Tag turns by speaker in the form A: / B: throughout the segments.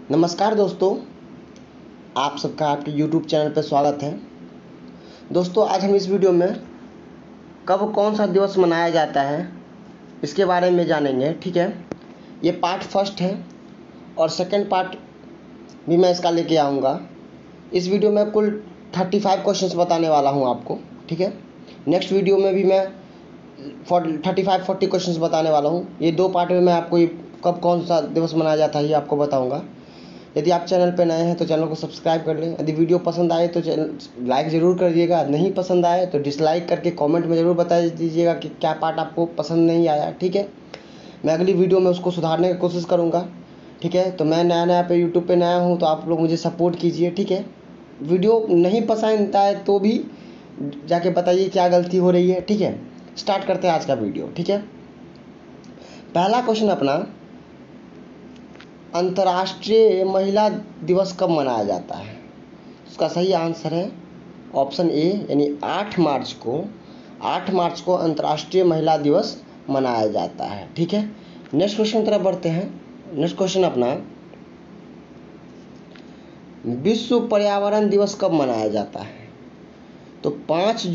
A: नमस्कार दोस्तों, आप सबका आपके YouTube चैनल पर स्वागत है। दोस्तों, आज हम इस वीडियो में कब कौन सा दिवस मनाया जाता है इसके बारे में जानेंगे। ठीक है, ये पार्ट फर्स्ट है और सेकंड पार्ट भी मैं इसका लेके आऊँगा। इस वीडियो में कुल 35 क्वेश्चंस बताने वाला हूँ आपको। ठीक है, नेक्स्ट वीडियो में भी मैं 40 क्वेश्चंस बताने वाला हूँ। ये दो पार्ट में मैं आपको कब कौन सा दिवस मनाया जाता है ये आपको बताऊँगा। यदि आप चैनल पर नए हैं तो चैनल को सब्सक्राइब कर लें। यदि वीडियो पसंद आए तो लाइक ज़रूर कर दीजिएगा, नहीं पसंद आए तो डिसलाइक करके कमेंट में ज़रूर बता दीजिएगा कि क्या पार्ट आपको पसंद नहीं आया। ठीक है, मैं अगली वीडियो में उसको सुधारने की कोशिश करूँगा। ठीक है, तो मैं नया पे यूट्यूब पे नया हूँ तो आप लोग मुझे सपोर्ट कीजिए। ठीक है, वीडियो नहीं पसंद आए तो भी जाके बताइए क्या गलती हो रही है। ठीक है, स्टार्ट करते हैं आज का वीडियो। ठीक है, पहला क्वेश्चन अपना, अंतर्राष्ट्रीय महिला दिवस कब मनाया जाता है? उसका सही आंसर है ऑप्शन ए, यानी 8 मार्च को अंतर्राष्ट्रीय महिला दिवस मनाया जाता है। ठीक है, नेक्स्ट क्वेश्चन तरफ बढ़ते हैं। नेक्स्ट क्वेश्चन अपना, विश्व पर्यावरण दिवस कब मनाया जाता है? तो 5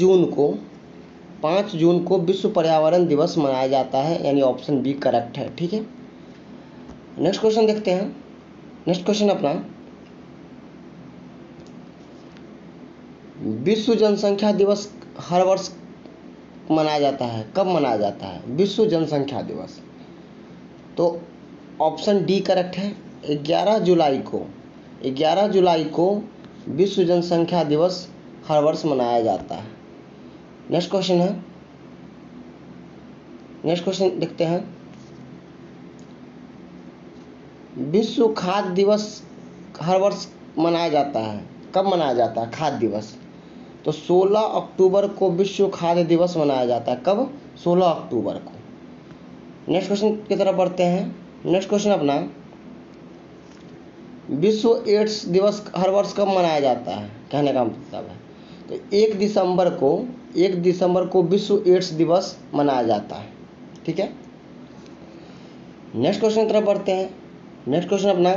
A: जून को विश्व पर्यावरण दिवस मनाया जाता है, यानी ऑप्शन बी करेक्ट है। ठीक है, नेक्स्ट क्वेश्चन देखते हैं। नेक्स्ट क्वेश्चन अपना, विश्व जनसंख्या दिवस हर वर्ष मनाया जाता है, कब मनाया जाता है विश्व जनसंख्या दिवस? तो ऑप्शन डी करेक्ट है, 11 जुलाई को विश्व जनसंख्या दिवस हर वर्ष मनाया जाता है। नेक्स्ट क्वेश्चन देखते हैं। विश्व खाद्य दिवस हर वर्ष मनाया जाता है, कब मनाया जाता है खाद्य दिवस? तो 16 अक्टूबर को विश्व खाद्य दिवस मनाया जाता है। कब? 16 अक्टूबर को। नेक्स्ट क्वेश्चन की तरफ बढ़ते हैं। नेक्स्ट क्वेश्चन अपना, विश्व एड्स दिवस हर वर्ष कब मनाया जाता है? कहने का मतलब है तो 1 दिसंबर को विश्व एड्स दिवस मनाया जाता है। ठीक है, नेक्स्ट क्वेश्चन की तरफ बढ़ते हैं। नेक्स्ट क्वेश्चन अपना,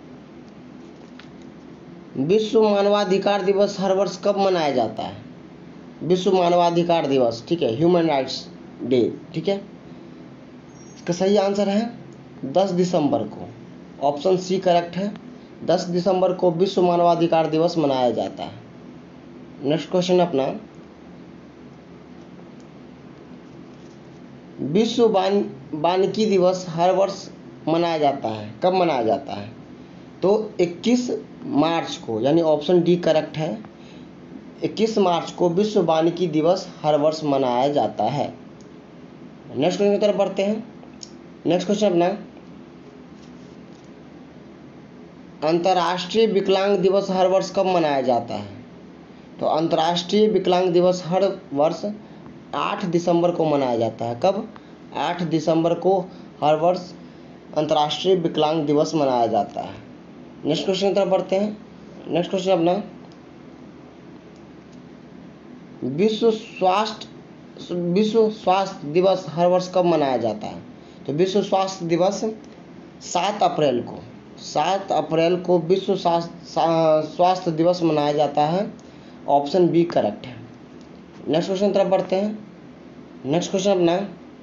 A: विश्व मानवाधिकार दिवस हर वर्ष कब मनाया जाता है? विश्व मानवाधिकार दिवस, ठीक है, ह्यूमन राइट्स डे। ठीक है, इसका सही आंसर है 10 दिसंबर को, ऑप्शन सी करेक्ट है। 10 दिसंबर को विश्व मानवाधिकार दिवस मनाया जाता है। नेक्स्ट क्वेश्चन अपना, विश्व वानिकी दिवस हर वर्ष मनाया जाता है, कब मनाया जाता है? तो 21 मार्च को, यानी ऑप्शन डी करेक्ट है। 21 मार्च को विश्व वानिकी दिवस हर वर्ष मनाया जाता है। नेक्स्ट क्वेश्चन की तरफ बढ़ते हैं। नेक्स्ट क्वेश्चन अपना, अंतर्राष्ट्रीय विकलांग दिवस हर वर्ष कब मनाया जाता है? तो अंतर्राष्ट्रीय विकलांग दिवस हर वर्ष 8 दिसंबर को मनाया जाता है। कब? 8 दिसंबर को हर वर्ष अंतर्राष्ट्रीय विकलांग दिवस मनाया जाता है। नेक्स्ट क्वेश्चन की तरफ बढ़ते हैं। नेक्स्ट क्वेश्चन अपना, विश्व स्वास्थ्य दिवस हर वर्ष कब मनाया जाता है? तो विश्व स्वास्थ्य दिवस 7 अप्रैल को विश्व स्वास्थ्य दिवस मनाया जाता है, ऑप्शन बी करेक्ट है। नेक्स्ट क्वेश्चन की तरफ बढ़ते हैं। नेक्स्ट क्वेश्चन अपना,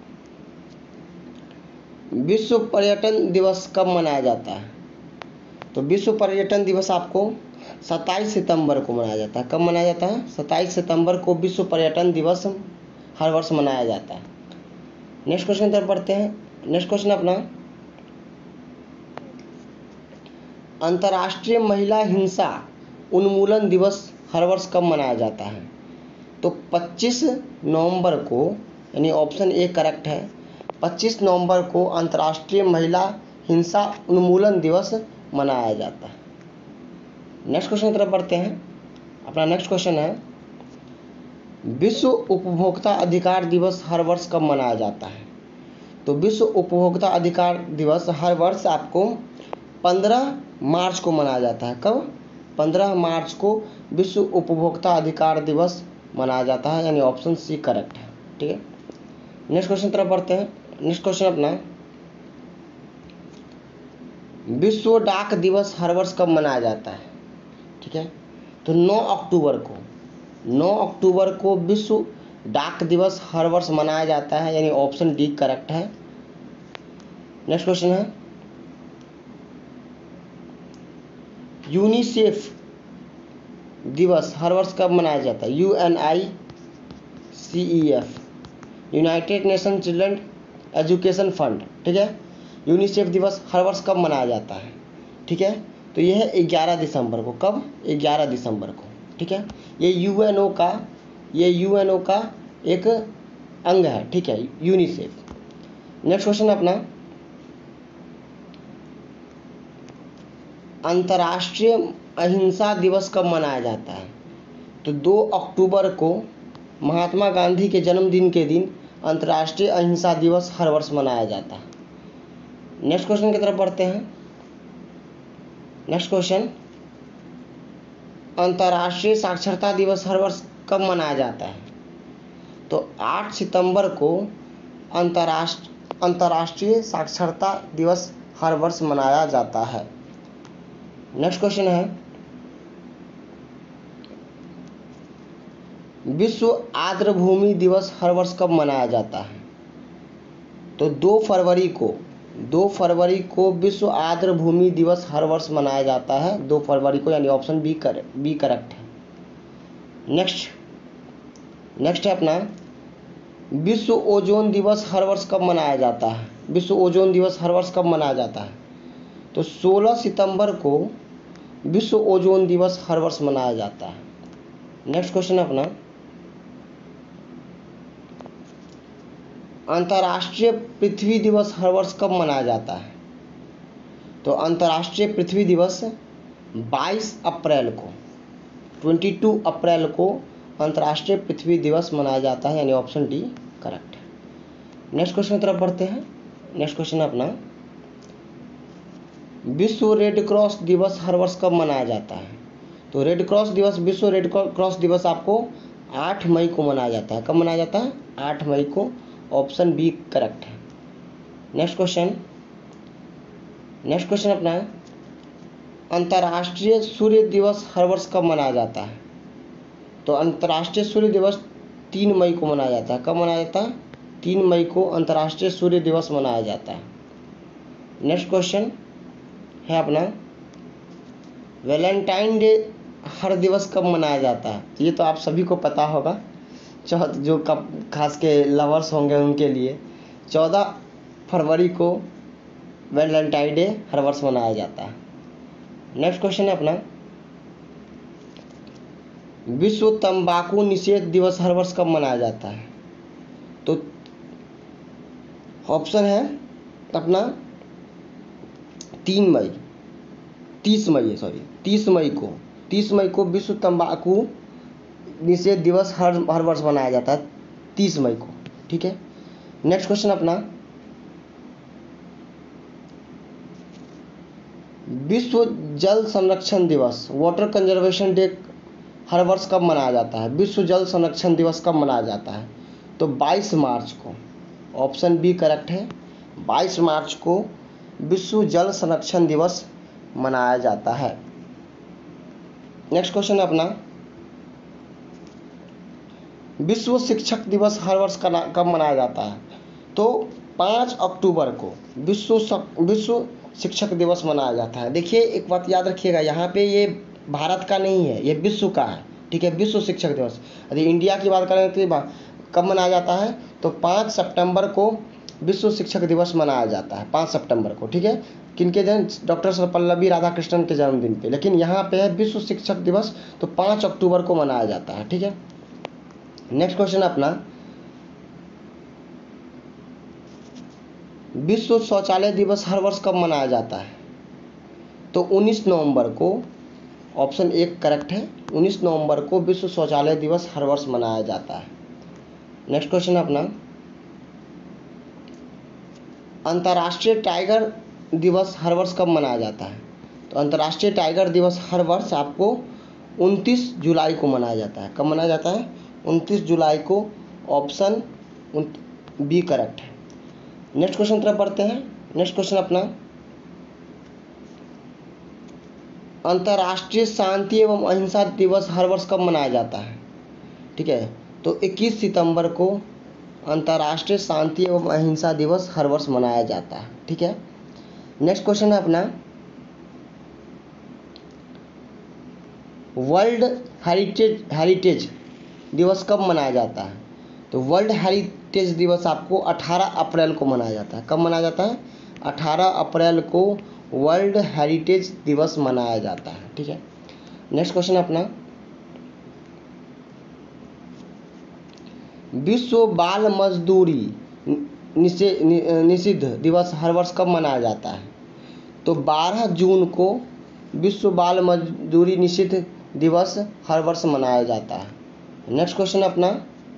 A: विश्व पर्यटन दिवस कब मनाया जाता है? तो विश्व पर्यटन दिवस आपको 27 सितंबर को मनाया जाता है। कब मनाया जाता है? 27 सितंबर को विश्व पर्यटन दिवस हर वर्ष मनाया जाता है। नेक्स्ट क्वेश्चन की तरफ बढ़ते हैं। नेक्स्ट क्वेश्चन अपना, अंतर्राष्ट्रीय महिला हिंसा उन्मूलन दिवस हर वर्ष कब मनाया जाता है? तो 25 नवंबर को, यानी ऑप्शन ए करेक्ट है। 25 नवंबर को अंतर्राष्ट्रीय महिला हिंसा उन्मूलन दिवस मनाया जाता है। नेक्स्ट क्वेश्चन की तरफ बढ़ते हैं। अपना नेक्स्ट क्वेश्चन है, विश्व उपभोक्ता अधिकार दिवस हर वर्ष कब मनाया जाता है? तो विश्व उपभोक्ता अधिकार दिवस हर वर्ष आपको 15 मार्च को मनाया जाता है। कब? 15 मार्च को विश्व उपभोक्ता अधिकार दिवस मनाया जाता है, यानी ऑप्शन सी करेक्ट है। ठीक है, नेक्स्ट क्वेश्चन तरफ बढ़ते हैं। नेक्स्ट क्वेश्चन अपना, विश्व डाक दिवस हर वर्ष कब मनाया जाता है? ठीक है, तो 9 अक्टूबर को विश्व डाक दिवस हर वर्ष मनाया जाता है, यानी ऑप्शन डी करेक्ट है। नेक्स्ट क्वेश्चन है, यूनिसेफ दिवस हर वर्ष कब मनाया जाता है? UNICEF, United Nation Children Education Fund. ठीक है, यूनिसेफ दिवस हर वर्ष कब मनाया जाता है? ठीक है, तो यह है 11 दिसंबर को। कब? 11 दिसंबर को। ठीक है, ये यूएनओ का एक अंग है। ठीक है, यूनिसेफ। नेक्स्ट क्वेश्चन अपना, अंतर्राष्ट्रीय अहिंसा दिवस कब मनाया जाता है? तो 2 अक्टूबर को महात्मा गांधी के जन्मदिन के दिन अंतर्राष्ट्रीय अहिंसा दिवस हर वर्ष मनाया जाता है। नेक्स्ट क्वेश्चन की तरफ बढ़ते हैं। नेक्स्ट क्वेश्चन, अंतर्राष्ट्रीय साक्षरता दिवस हर वर्ष कब मनाया जाता है? तो 8 सितंबर को अंतर्राष्ट्रीय साक्षरता दिवस हर वर्ष मनाया जाता है। नेक्स्ट क्वेश्चन है, विश्व आर्द्रभूमि दिवस हर वर्ष कब मनाया जाता है? तो 2 फरवरी को विश्व आर्द्रभूमि दिवस हर वर्ष मनाया जाता है, 2 फरवरी को, यानी ऑप्शन बी करेक्ट है। नेक्स्ट है अपना, विश्व ओजोन दिवस हर वर्ष कब मनाया जाता है? विश्व ओजोन दिवस हर वर्ष कब मनाया जाता है? तो 16 सितंबर को विश्व ओजोन दिवस हर वर्ष मनाया जाता है। नेक्स्ट क्वेश्चन अपना, अंतर्राष्ट्रीय पृथ्वी दिवस हर वर्ष कब मनाया जाता है? तो अंतर्राष्ट्रीय पृथ्वी दिवस 22 अप्रैल को, 22 अप्रैल को अंतर्राष्ट्रीय पृथ्वी दिवस मनाया जाता है, यानी ऑप्शन डी करेक्ट है। नेक्स्ट क्वेश्चन की तरफ बढ़ते हैं। नेक्स्ट क्वेश्चन अपना, विश्व रेड क्रॉस दिवस हर वर्ष कब मनाया जाता है? तो रेड क्रॉस दिवस, विश्व रेड क्रॉस दिवस आपको 8 मई को मनाया जाता है। कब मनाया जाता है? 8 मई को, ऑप्शन बी करेक्ट है। नेक्स्ट क्वेश्चन अपना, अंतर्राष्ट्रीय सूर्य दिवस हर वर्ष कब मनाया जाता है? तो अंतर्राष्ट्रीय सूर्य दिवस 3 मई को मनाया जाता है। कब मनाया जाता है? 3 मई को अंतर्राष्ट्रीय सूर्य दिवस मनाया जाता है। नेक्स्ट क्वेश्चन है अपना, वैलेंटाइन डे हर दिवस कब मनाया जाता है? ये तो आप सभी को पता होगा, जो कब खास के लवर्स होंगे उनके लिए 14 फरवरी को वैलेंटाइन डे हर वर्ष मनाया जाता है। नेक्स्ट क्वेश्चन है अपना, विश्व तंबाकू निषेध दिवस हर वर्ष कब मनाया जाता है? तो ऑप्शन है अपना 30 मई को विश्व तंबाकू निषेध दिवस हर वर्ष मनाया जाता है, 30 मई को। ठीक है, नेक्स्ट क्वेश्चन अपना, विश्व जल संरक्षण दिवस, वाटर कंजर्वेशन डे हर वर्ष कब मनाया जाता है? विश्व जल संरक्षण दिवस कब मनाया जाता है? तो 22 मार्च को, ऑप्शन बी करेक्ट है। 22 मार्च को विश्व जल संरक्षण दिवस मनाया जाता है। नेक्स्ट क्वेश्चन अपना, विश्व शिक्षक दिवस हर वर्ष कब मनाया जाता है? तो 5 अक्टूबर को विश्व शिक्षक दिवस मनाया जाता है। देखिए एक बात याद रखिएगा, यहाँ पे ये भारत का नहीं है, ये विश्व का है। ठीक है, विश्व शिक्षक दिवस। यदि इंडिया की बात करें तो कब मनाया जाता है? तो 5 सितंबर को विश्व शिक्षक दिवस मनाया जाता है, 5 सितंबर को। ठीक है, किनके दिन? डॉक्टर सर्वपल्लवी राधाकृष्णन के जन्मदिन पे, लेकिन यहाँ पे है विश्व शिक्षक दिवस, तो 5 अक्टूबर को मनाया जाता है। ठीक है, नेक्स्ट क्वेश्चन अपना, विश्व शौचालय दिवस हर वर्ष कब मनाया जाता है? तो 19 नवंबर को, ऑप्शन 1 करेक्ट है। 19 नवंबर को विश्व शौचालय दिवस हर वर्ष मनाया जाता है। नेक्स्ट क्वेश्चन अपना, अंतर्राष्ट्रीय टाइगर दिवस हर वर्ष कब मनाया जाता है? तो अंतर्राष्ट्रीय टाइगर दिवस हर वर्ष आपको 29 जुलाई को मनाया जाता है। कब मनाया जाता है? 29 जुलाई को, ऑप्शन बी करेक्ट है। नेक्स्ट क्वेश्चन तरफ बढ़ते हैं। नेक्स्ट क्वेश्चन अपना, अंतर्राष्ट्रीय शांति एवं अहिंसा दिवस हर वर्ष कब मनाया जाता है? ठीक है, तो 21 सितंबर को अंतर्राष्ट्रीय शांति एवं अहिंसा दिवस हर वर्ष मनाया जाता है। ठीक है, नेक्स्ट क्वेश्चन है अपना, वर्ल्ड हेरिटेज दिवस कब मनाया जाता है? तो वर्ल्ड हेरिटेज दिवस आपको 18 अप्रैल को मनाया जाता है। कब मनाया जाता है? 18 अप्रैल को वर्ल्ड हेरिटेज दिवस मनाया जाता है। ठीक है, नेक्स्ट क्वेश्चन अपना, विश्व बाल मजदूरी निषिद्ध दिवस हर वर्ष कब मनाया जाता है? तो 12 जून को विश्व बाल मजदूरी निषिद्ध दिवस हर वर्ष मनाया जाता है। नेक्स्ट क्वेश्चन अपना,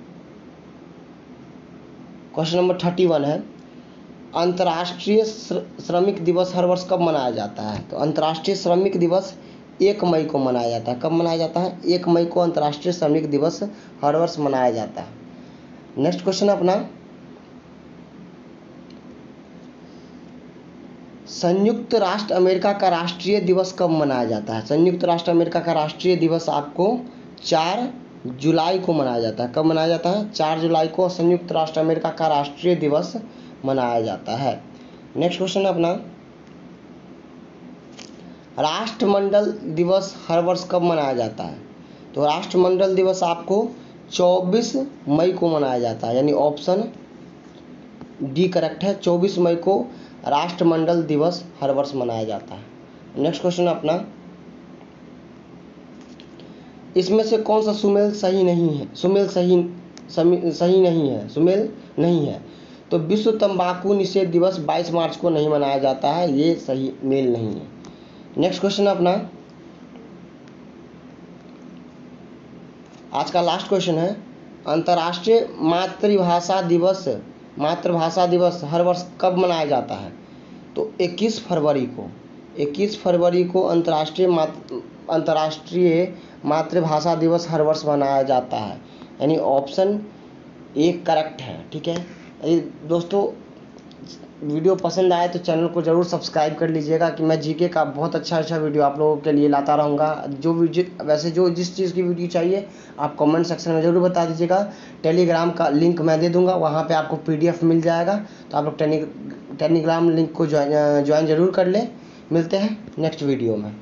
A: क्वेश्चन नंबर 31 है, अंतर्राष्ट्रीय श्रमिक दिवस हर वर्ष कब मनाया जाता है? तो अंतर्राष्ट्रीय श्रमिक दिवस 1 मई को मनाया जाता है। कब मनाया जाता है? 1 मई को अंतर्राष्ट्रीय श्रमिक दिवस हर वर्ष मनाया जाता है। नेक्स्ट क्वेश्चन अपना, संयुक्त राष्ट्र अमेरिका का राष्ट्रीय दिवस कब मनाया जाता है? संयुक्त राष्ट्र अमेरिका का राष्ट्रीय दिवस आपको 4 जुलाई को मनाया जाता है। कब मनाया जाता है? 4 जुलाई को संयुक्त राष्ट्र अमेरिका का राष्ट्रीय दिवस मनाया जाता है। नेक्स्ट क्वेश्चन अपना, राष्ट्रमंडल दिवस हर वर्ष कब मनाया जाता है? तो राष्ट्रमंडल दिवस आपको 24 मई को मनाया जाता है, यानी ऑप्शन डी करेक्ट है। 24 मई को राष्ट्रमंडल दिवस हर वर्ष मनाया जाता है। नेक्स्ट क्वेश्चन अपना, इसमें से कौन सा सुमेल सही नहीं है? सुमेल नहीं है। तो विश्व तंबाकू निषेध दिवस 22 मार्च को नहीं मनाया जाता है, ये सही मेल नहीं है। नेक्स्ट क्वेश्चन अपना, आज का लास्ट क्वेश्चन है, अंतर्राष्ट्रीय मातृभाषा दिवस हर वर्ष कब मनाया जाता है? तो 21 फरवरी को अंतर्राष्ट्रीय मातृभाषा दिवस हर वर्ष मनाया जाता है, यानी ऑप्शन ए करेक्ट है। ठीक है, यदि दोस्तों वीडियो पसंद आए तो चैनल को ज़रूर सब्सक्राइब कर लीजिएगा कि मैं जीके का बहुत अच्छा वीडियो आप लोगों के लिए लाता रहूँगा। जो जिस चीज़ की वीडियो चाहिए आप कमेंट सेक्शन में ज़रूर बता दीजिएगा। टेलीग्राम का लिंक मैं दे दूँगा, वहाँ पे आपको PDF मिल जाएगा, तो आप लोग टेलीग्राम लिंक को ज्वाइन ज़रूर कर लें। मिलते हैं नेक्स्ट वीडियो में।